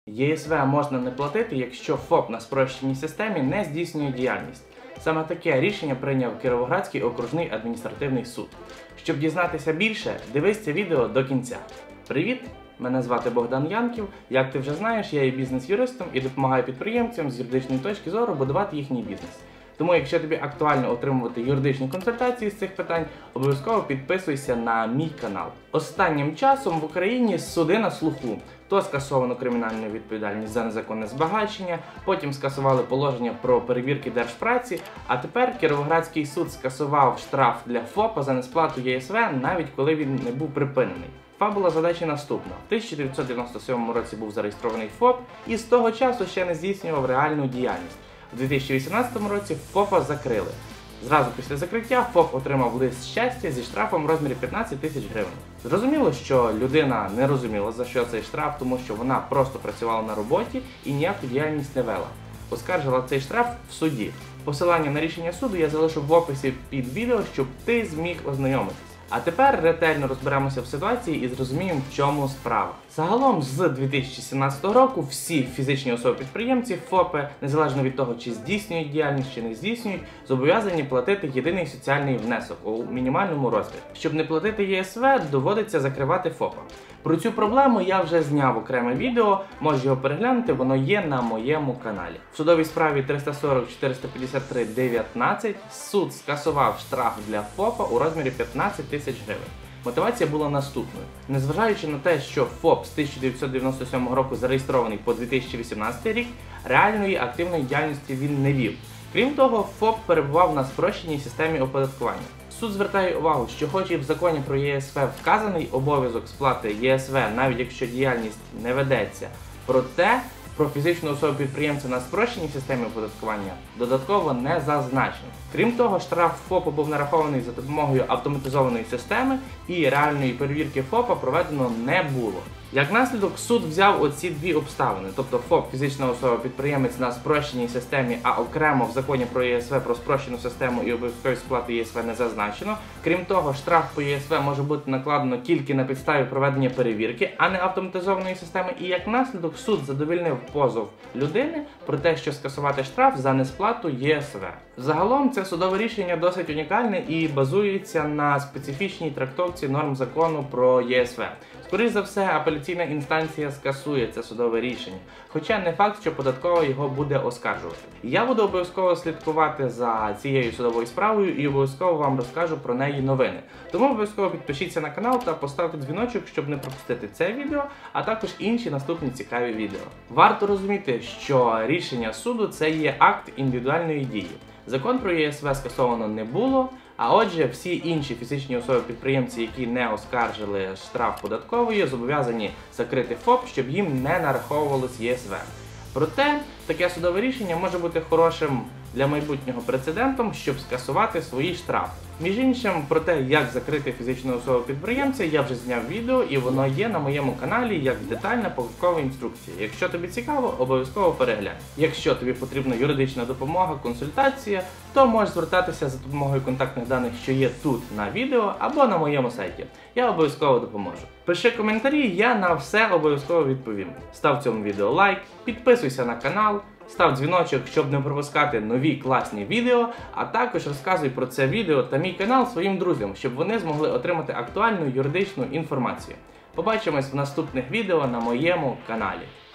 ЄСВ можна не платити, якщо ФОП на спрощеній системі не здійснює діяльність. Саме таке рішення прийняв Кіровоградський окружний адміністративний суд. Щоб дізнатися більше, дивись це відео до кінця. Привіт! Мене звати Богдан Янків. Як ти вже знаєш, я є бізнес-юристом і допомагаю підприємцям з юридичної точки зору будувати їхній бізнес. Тому, якщо тобі актуально отримувати юридичні консультації з цих питань, обов'язково підписуйся на мій канал. Останнім часом в Україні суди на слуху. То скасовано кримінальну відповідальність за незаконне збагачення, потім скасували положення про перевірки Держпраці, а тепер Кіровоградський суд скасував штраф для ФОПа за несплату ЄСВ, навіть коли він не був припинений. Фабула задачі наступна. В 1997 році був зареєстрований ФОП і з того часу ще не здійснював реальну діяльність. У 2018 році ФОПа закрили. Зразу після закриття ФОП отримав лист щастя зі штрафом в розмірі 15 тисяч гривень. Зрозуміло, що людина не розуміла, за що цей штраф, тому що вона просто працювала на роботі і ніяку діяльність не вела. Оскаржила цей штраф в суді. Посилання на рішення суду я залишу в описі під відео, щоб ти зміг ознайомитись. А тепер ретельно розберемося в ситуації і зрозуміємо, в чому справа. Загалом з 2017 року всі фізичні особи-підприємці, ФОПи, незалежно від того, чи здійснюють діяльність, чи не здійснюють, зобов'язані платити єдиний соціальний внесок у мінімальному розмірі. Щоб не платити ЄСВ, доводиться закривати ФОПа. Про цю проблему я вже зняв окреме відео, можеш його переглянути, воно є на моєму каналі. В судовій справі 340-453-19 суд скасував штраф для ФОПа у розмірі 15 тисяч гривень. Мотивація була наступною. Незважаючи на те, що ФОП з 1997 року зареєстрований по 2018 рік, реальної активної діяльності він не вів. Крім того, ФОП перебував на спрощеній системі оподаткування. Суд звертає увагу, що хоч і в законі про ЄСВ вказаний обов'язок сплати ЄСВ, навіть якщо діяльність не ведеться, проте про фізичну особу-підприємця на спрощеній системі оподаткування додатково не зазначено. Крім того, штраф ФОПа був нарахований за допомогою автоматизованої системи і реальної перевірки ФОПа проведено не було. Як наслідок, суд взяв оці дві обставини, тобто ФОП – фізична особа-підприємець на спрощеній системі, а окремо в законі про ЄСВ про спрощену систему і обов'язкові сплати ЄСВ не зазначено. Крім того, штраф по ЄСВ може бути накладено тільки на підставі проведення перевірки, а не автоматизованої системи. І як наслідок, суд задовольнив позов людини про те, що скасувати штраф за несплату ЄСВ. Загалом це судове рішення досить унікальне і базується на специфічній трактовці норм закону про ЄСВ. Скоріше за все, апеляційна інстанція скасує це судове рішення, хоча не факт, що податкова його буде оскаржувати. Я буду обов'язково слідкувати за цією судовою справою і обов'язково вам розкажу про неї новини. Тому обов'язково підпишіться на канал та поставте дзвіночок, щоб не пропустити це відео, а також інші наступні цікаві відео. Варто розуміти, що рішення суду – це є акт індивідуальної дії. Закон про ЄСВ скасовано не було, а отже, всі інші фізичні особи-підприємці, які не оскаржили штраф податкової, зобов'язані закрити ФОП, щоб їм не нараховувалось ЄСВ. Проте, таке судове рішення може бути хорошим для майбутнього прецедентом, щоб скасувати свої штрафи. Між іншим, про те, як закрити фізичну особу-підприємця, я вже зняв відео і воно є на моєму каналі як детальна податкова інструкція. Якщо тобі цікаво, обов'язково переглянь. Якщо тобі потрібна юридична допомога, консультація, то можеш звертатися за допомогою контактних даних, що є тут на відео або на моєму сайті. Я обов'язково допоможу. Пиши коментарі, я на все обов'язково відповім. Став цьому відео лайк, підписуйся на канал, став дзвіночок, щоб не пропускати нові класні відео, а також розказуй про це відео та мій канал своїм друзям, щоб вони змогли отримати актуальну юридичну інформацію. Побачимось в наступних відео на моєму каналі.